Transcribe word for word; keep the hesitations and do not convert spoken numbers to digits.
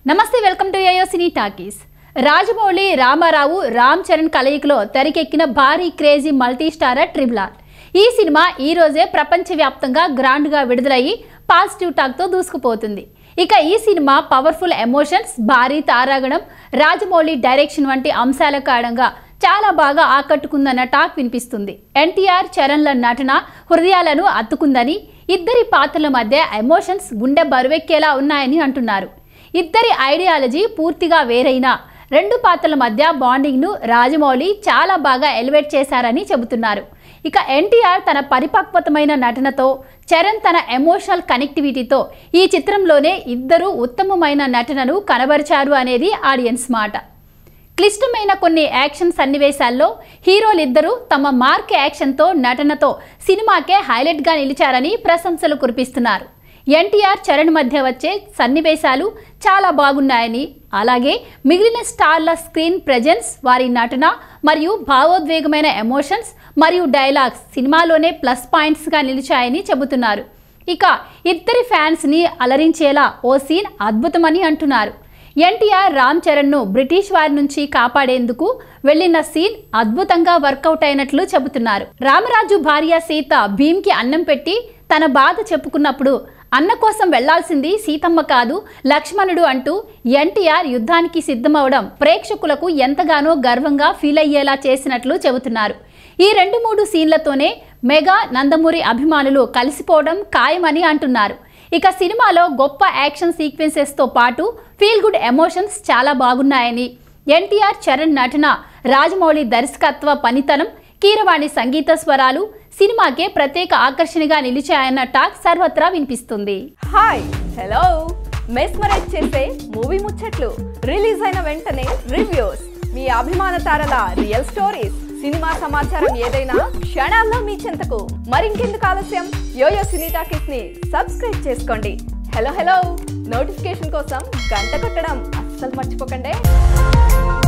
నమస్తే welcome to YoYo Cine Talkies. Rajamouli Ramarao Ram Charan కలయికలో తెరకెక్కిన భారీ crazy multi starrer triple R. ఈ సినిమా ఈ రోజే ప్రపంచవ్యాప్తంగా గ్రాండ్గా విడుదలయ్యి పాజిటివ్ టాక్తో దూసుకుపోతుంది. ఇక ఈ సినిమా పవర్ఫుల్ ఎమోషన్స్, భారీ తారాగణం, రాజమౌళి డైరెక్షన్ వంటి అంశాల కారణంగా చాలా బాగా ఆకట్టుకుందన్న టాక్ వినిపిస్తుంది. ఎన్టీఆర్ చరణ్ల నటన హృదయాలను అత్తుకుందని, ఇద్దరి పాత్రల మధ్య ఎమోషన్స్ గుండె బరువెక్కేలా ఉన్నాయని అంటున్నారు. ఇద్దరి ఐడియాలజీ పూర్తిగా వేరైనా రెండు పాత్రల మధ్య బాండింగ్ను రాజమౌళి చాలా బాగా ఎలివేట్ చేశారని చెబుతున్నారు. ఇక ఎన్టీఆర్ తన పరిపక్వతమైన నటనతో, చరణ్ తన ఎమోషనల్ కనెక్టివిటీతో ఈ చిత్రంలోనే ఇద్దరు ఉత్తమమైన నటనను కనబరిచారు అనేది ఆడియన్స్ మాట. క్లిష్టమైన కొన్ని యాక్షన్ సన్నివేశాల్లో హీరోలిద్దరూ తమ మార్క్ యాక్షన్తో, నటనతో సినిమాకే హైలైట్గా నిలిచారని ప్రశంసలు కురిపిస్తున్నారు. ఎన్టీఆర్ చరణ్ మధ్య వచ్చే సన్నివేశాలు చాలా బాగున్నాయని, అలాగే మిగిలిన స్టార్ల స్క్రీన్ ప్రెజెన్స్, వారి నటన మరియు భావోద్వేగమైన ఎమోషన్స్ మరియు డైలాగ్స్ సినిమాలోనే ప్లస్ పాయింట్స్గా నిలిచాయని చెబుతున్నారు. ఇక ఇద్దరి ఫ్యాన్స్ని అలరించేలా ఓ సీన్ అద్భుతమని అంటున్నారు. ఎన్టీఆర్ రామ్ చరణ్ను బ్రిటిష్ వారి నుంచి కాపాడేందుకు వెళ్లిన సీన్ అద్భుతంగా వర్కౌట్ అయినట్లు చెబుతున్నారు. రామరాజు భార్య సీత భీమ్కి అన్నం పెట్టి తన బాధ చెప్పుకున్నప్పుడు అన్న కోసం వెళ్లాల్సింది సీతమ్మ కాదు లక్ష్మణుడు అంటూ ఎన్టీఆర్ యుద్ధానికి సిద్ధమవడం ప్రేక్షకులకు ఎంతగానో గర్వంగా ఫీల్ అయ్యేలా చేసినట్లు చెబుతున్నారు. ఈ రెండు మూడు సీన్లతోనే మెగా నందమూరి అభిమానులు కలిసిపోవడం ఖాయమని అంటున్నారు. ఇక సినిమాలో గొప్ప యాక్షన్ సీక్వెన్సెస్తో పాటు ఫీల్ గుడ్ ఎమోషన్స్ చాలా బాగున్నాయని, ఎన్టీఆర్ చరణ్ నటన, రాజమౌళి దర్శకత్వ పనితనం, కీరవాణి సంగీత స్వరాలు సినిమాకే ప్రత్యేక ఆకర్షణగా నిలిచాయన్న టాక్ సర్వత్రా వినిపిస్తుంది. హాయ్, హలో, మెస్మరైజ్ చేసే మూవీ ముచ్చట్లు, రిలీజ్ అయిన వెంటనే రివ్యూస్, మీ అభిమాన తారల రియల్ స్టోరీస్, సినిమా సమాచారం ఏదైనా క్షణాల్లో మీ చెంతకు. మరింకెందుకు ఆలస్యం, యోయో సినీ టాకీస్ ని సబ్స్క్రైబ్ చేసుకోండి. హలో హలో నోటిఫికేషన్ కోసం గంట కొట్టడం అస్సలు మర్చిపోకండి.